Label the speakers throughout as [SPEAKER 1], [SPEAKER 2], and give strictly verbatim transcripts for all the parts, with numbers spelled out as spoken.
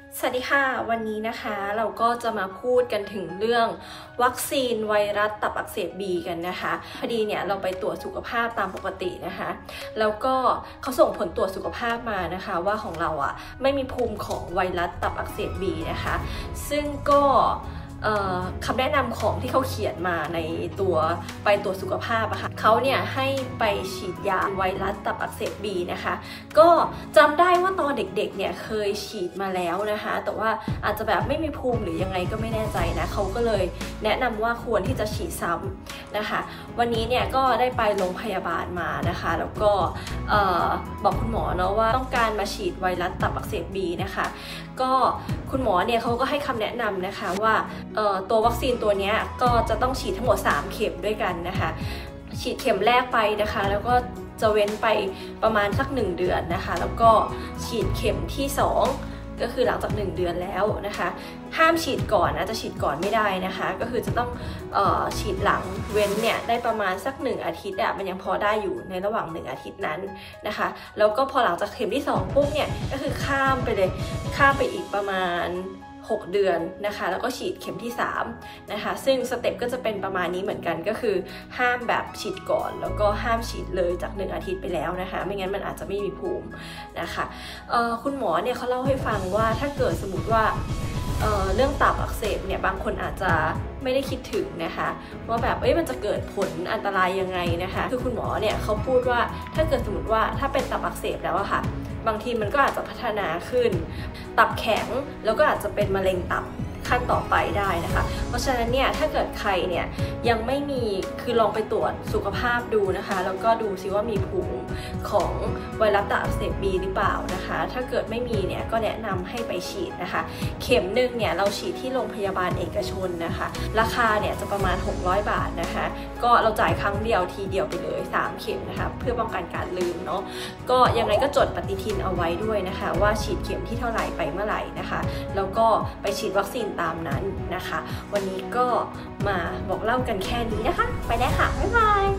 [SPEAKER 1] สวัสดีค่ะวันนี้นะคะเราก็จะมาพูดกันถึงเรื่องวัคซีนไวรัสตับอักเสบบีกันนะคะพอดีเนี่ยเราไปตรวจสุขภาพตามปกตินะคะแล้วก็เขาส่งผลตรวจสุขภาพมานะคะว่าของเราอ่ะไม่มีภูมิของไวรัสตับอักเสบบีนะคะซึ่งก็คำแนะนำของที่เขาเขียนมาในตัวไปตรวจสุขภาพอะค่ะเขาเนี่ยให้ไปฉีดยาไวรัสตับอักเสบบีนะคะก็จำได้ว่าตอนเด็กๆเนี่ยเคยฉีดมาแล้วนะคะแต่ว่าอาจจะแบบไม่มีภูมิหรือยังไงก็ไม่แน่ใจนะเขาก็เลยแนะนำว่าควรที่จะฉีดซ้ำนะคะวันนี้เนี่ยก็ได้ไปโรงพยาบาลมานะคะแล้วก็บอกคุณหมอเนาะว่าต้องการมาฉีดไวรัสตับอักเสบบีนะคะก็คุณหมอเนี่ยเขาก็ให้คำแนะนำนะคะว่าตัววัคซีนตัวนี้ก็จะต้องฉีดทั้งหมดสามเข็มด้วยกันนะคะฉีดเข็มแรกไปนะคะแล้วก็จะเว้นไปประมาณสักหนึ่งเดือนนะคะแล้วก็ฉีดเข็มที่สองก็คือหลังจากหนึ่งเดือนแล้วนะคะห้ามฉีดก่อนนะจะฉีดก่อนไม่ได้นะคะก็คือจะต้องเอ่อฉีดหลังเว้นเนี่ยได้ประมาณสักหนึ่งอาทิตย์อะมันยังพอได้อยู่ในระหว่างหนึ่งอาทิตย์นั้นนะคะแล้วก็พอหลังจากเข็มที่สองปุ๊บเนี่ยก็คือข้ามไปเลยข้ามไปอีกประมาณหกเดือนนะคะแล้วก็ฉีดเข็มที่สามนะคะซึ่งสเต็ปก็จะเป็นประมาณนี้เหมือนกันก็คือห้ามแบบฉีดก่อนแล้วก็ห้ามฉีดเลยจากหนึ่งอาทิตย์ไปแล้วนะคะไม่งั้นมันอาจจะไม่มีภูมินะคะคุณหมอเนี่ยเขาเล่าให้ฟังว่าถ้าเกิดสมมติว่า เ, เรื่องตับอักเสบเนี่ยบางคนอาจจะไม่ได้คิดถึงนะคะว่าแบบเอ้ยมันจะเกิดผลอันตรายยังไงนะคะคือคุณหมอเนี่ยเขาพูดว่าถ้าเกิดสมมติว่าถ้าเป็นตับอักเสบแล้วอะค่ะบางทีมันก็อาจจะพัฒนาขึ้นตับแข็งแล้วก็อาจจะเป็นมะเร็งตับขั้นต่อไปได้นะคะเพราะฉะนั้นเนี่ยถ้าเกิดใครเนี่ยยังไม่มีคือลองไปตรวจสุขภาพดูนะคะแล้วก็ดูซิว่ามีภูมิของไวรัสตับอักเสบบีหรือเปล่านะคะถ้าเกิดไม่มีเนี่ยก็แนะนำให้ไปฉีดนะคะเข็มหนึ่งเนี่ยเราฉีดที่โรงพยาบาลเอกชนนะคะราคาเนี่ยจะประมาณหกร้อยบาทนะคะก็เราจ่ายครั้งเดียวทีเดียวไปเลยสามเข็มนะคะเพื่อป้องกันการลืมเนาะก็ยังไงก็จดปฏิทินเอาไว้ด้วยนะคะว่าฉีดเข็มที่เท่าไหร่ไปเมื่อไหร่นะคะแล้วก็ไปฉีดวัคซีนตามนั้นนะคะวันนี้ก็มาบอกเล่ากันแค่นี้นะคะไปได้ค่ะบ๊ายบาย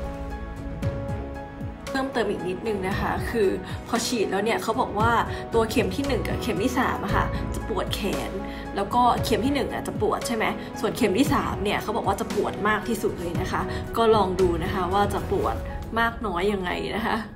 [SPEAKER 1] เพิ่มเติมอีกนิดนึงนะคะคือพอฉีดแล้วเนี่ยเขาบอกว่าตัวเข็มที่หนึ่งกับเข็มที่สามอะค่ะจะปวดแขนแล้วก็เข็มที่หนึ่งอะจะปวดใช่ไหมส่วนเข็มที่สามเนี่ยเขาบอกว่าจะปวดมากที่สุดเลยนะคะก็ลองดูนะคะว่าจะปวดมากน้อยยังไงนะคะ